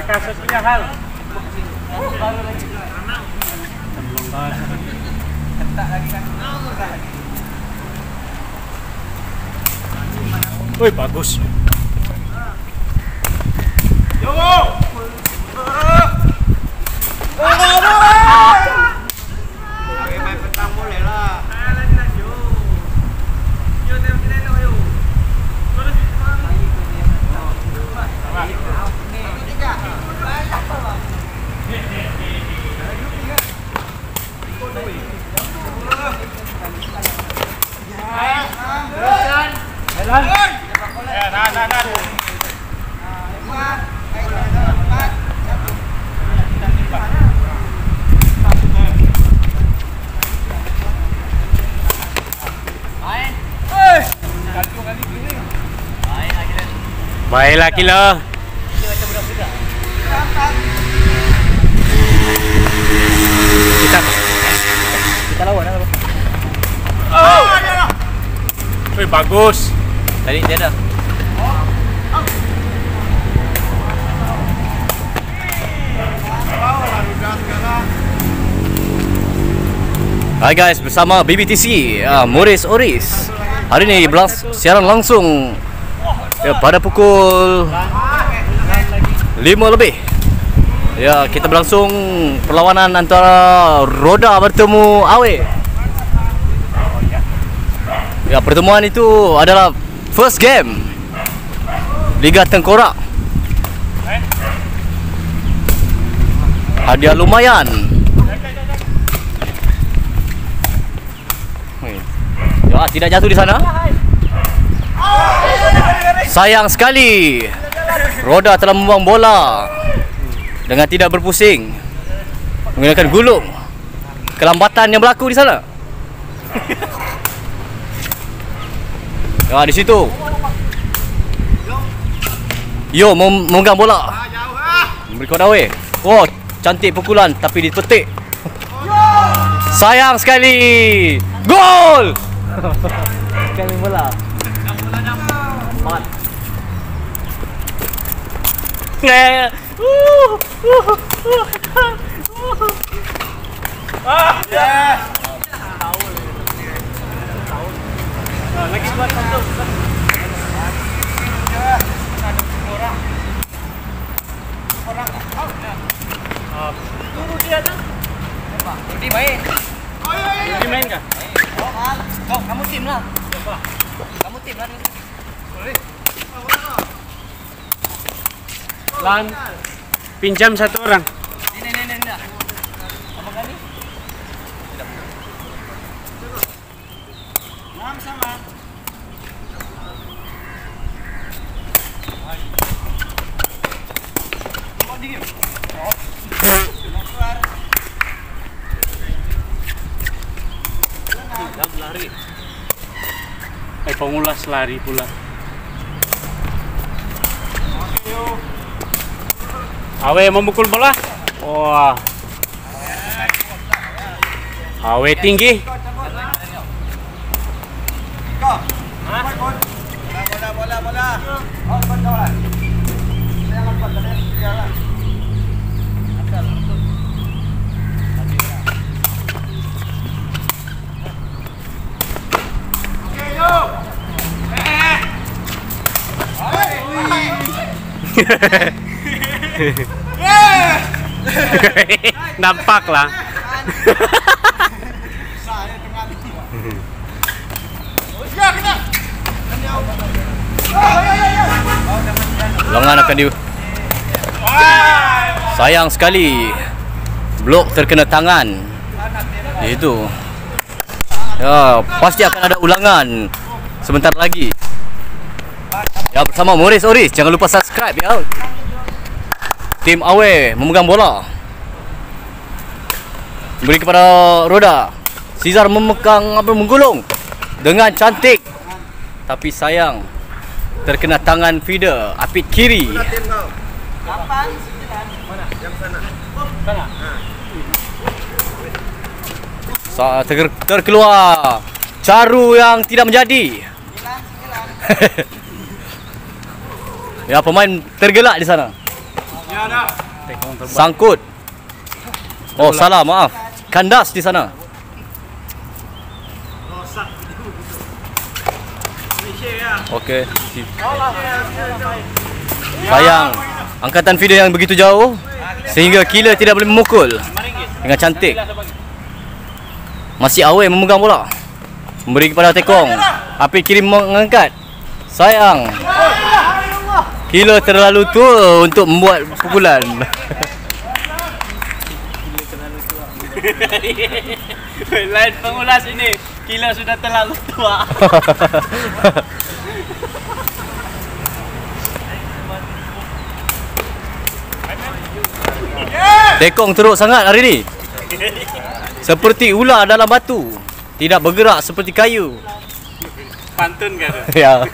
kasus punya hal. Woi, bagus. Yo. Main petang boleh lah. Baiklah kilo. Kita lawan apa? Oh, wih, bagus. Tadi dia dah. Hai guys, bersama BBTC Morris Oris. Hari ini siaran langsung pada pukul 5 lebih. Ya, kita berlangsung perlawanan antara Roda bertemu Awe. Ya, pertemuan itu adalah first game Liga Tengkorak. Hadiah lumayan. Ya, tidak jatuh di sana. Sayang sekali, Roda telah membuang bola dengan tidak berpusing menggunakan gulung. Kelambatan yang berlaku di sana. Ya, di situ Yo memegang bola, memberi kepada Awe. Oh, cantik pukulan tapi dipetik. Sayang sekali. Gol. Kami bola. Mat. Lagi buat satu. Tunggu dia tu. Rudi main. Rudi main kah? Oh, kamu tim lah. Kamu tim lah. Lan pinjam satu orang. Ini. Abang kali. Sama. Mau dingin. Lari. Pengulas lari pula. Awe memukul bola. Wah. Awe tinggi. Bola. Nampak lah. Lengan akan di. Sayang sekali, blok terkena tangan. Itu. Ya, pasti akan ada ulangan sebentar lagi. Ya, bersama Morris Oris, jangan lupa subscribe ya. Tim Awe memegang bola, beri kepada Roda. Cesar memegang menggulung dengan cantik, tapi sayang terkena tangan feeder Apit kiri. Kapan? Mana? Yang sana. Sana. Terkeluar caru yang tidak menjadi. 9. Ya, pemain tergelak di sana. Sangkut. Oh, salah, maaf. Kandas di sana. Okey. Sayang, angkatan feeder yang begitu jauh sehingga killer tidak boleh memukul dengan cantik. Masih awal memegang bola. Memberi kepada Tekong. Api kiri mengangkat. Sayang. Killer terlalu tua untuk membuat pukulan. Lain pengulas ini. Killer sudah terlalu tua. Tekong teruk sangat hari ni. Seperti ular dalam batu. Tidak bergerak seperti kayu. Pantun kan? Ya.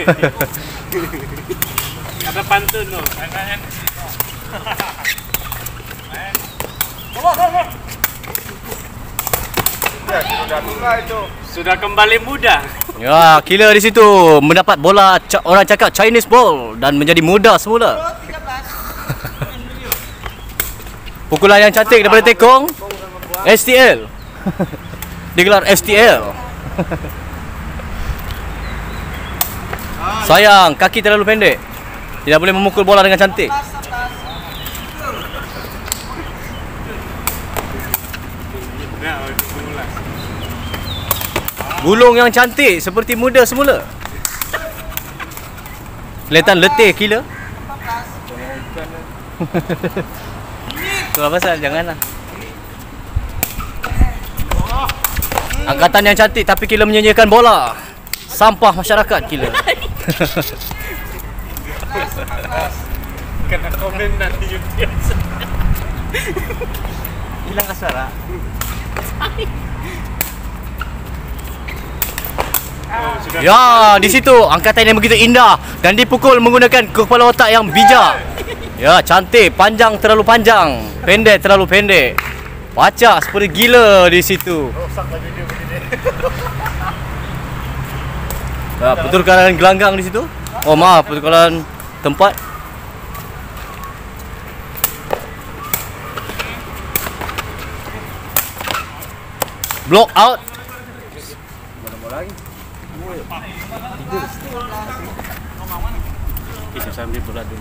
Kata pantun tu. Sudah kembali muda. Ya, killer di situ mendapat bola orang cakap Chinese ball dan menjadi muda semula. Pukulan yang cantik daripada Tekong. STL. Digelar STL. Sayang, kaki terlalu pendek. Tidak boleh memukul bola dengan cantik. Gulung yang cantik seperti muda semula. Kelihatan letih killer. Tu apa pasal? Janganlah. Angkatan yang cantik tapi killer menyanyikan bola. Sampah masyarakat killer. Kena komen nanti YouTube. Hilang suara. Ya, di situ angkatan yang begitu indah dan dipukul menggunakan kepala otak yang bijak. Ya, cantik, panjang terlalu panjang, pendek terlalu pendek. Pacak seperti gila di situ. Ya, pertukaran gelanggang di situ. Oh, maaf, pertukaran tempat. Block out. Kita sambil bola dulu.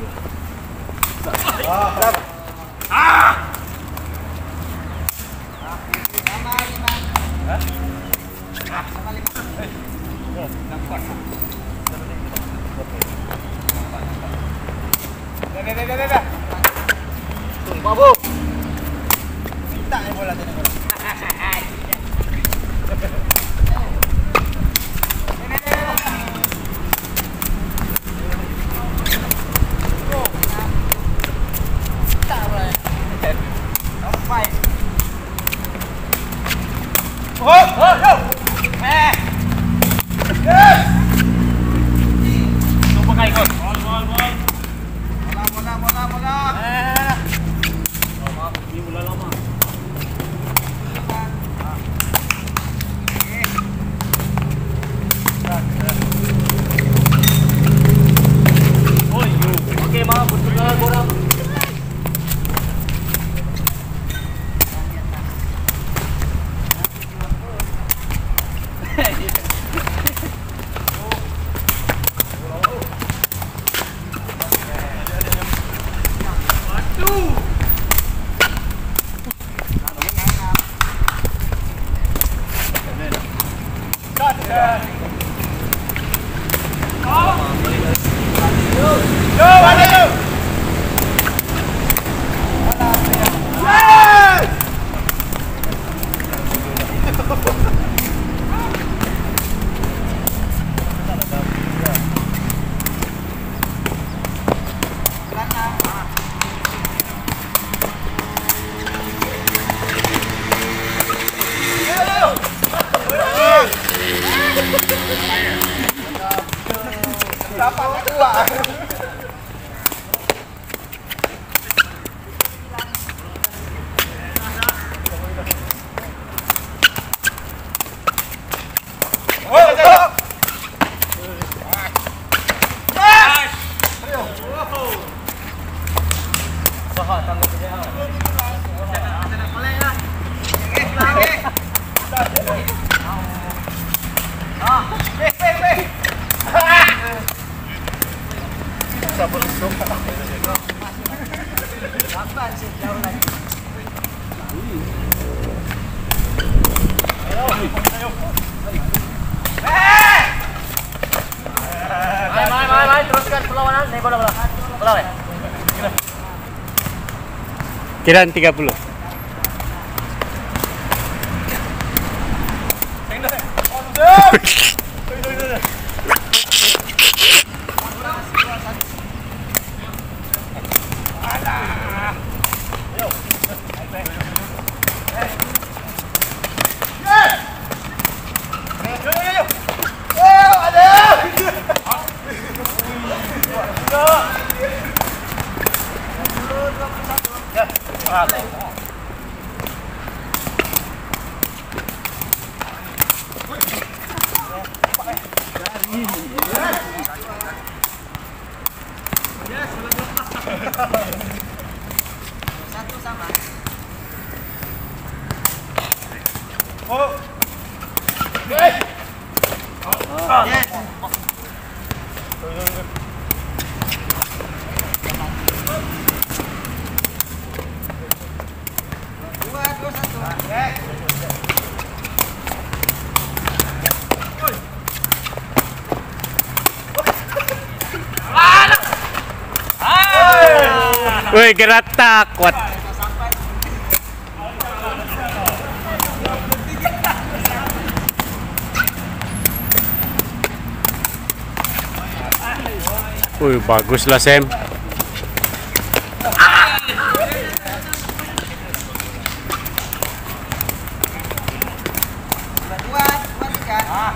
Babu. Tak bola tu. Teruskan perlawanan. Nih bola. Kiraan 30. Satu sama. Dua, satu. Woi, gerak takut. Wih, bagus lah Sam. Dua, tiga.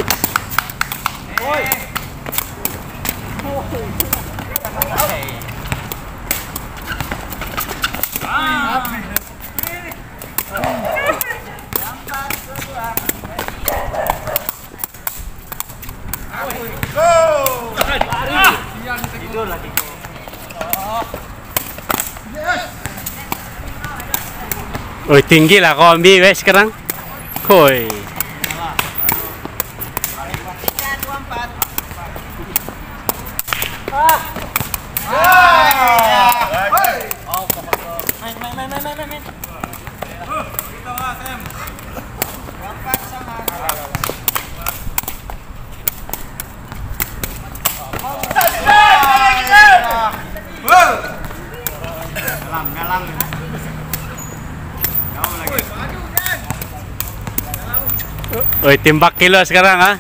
Woi, tinggi lah kau ambil wes sekarang. Woi. Galang. Woi, timbak kilo sekarang ah.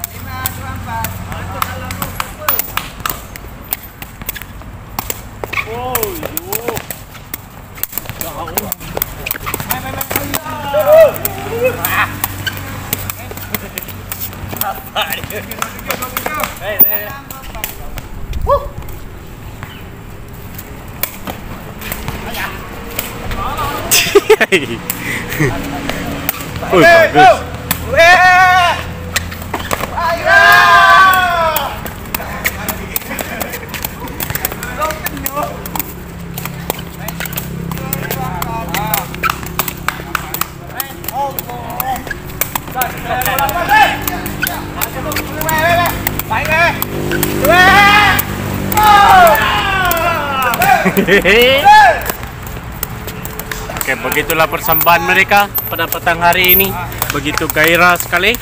5. Bagus. Oke, begitulah persembahan mereka pada petang hari ini. Begitu gairah sekali.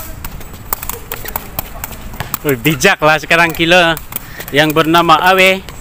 Bijak lah sekarang kilo yang bernama Awe.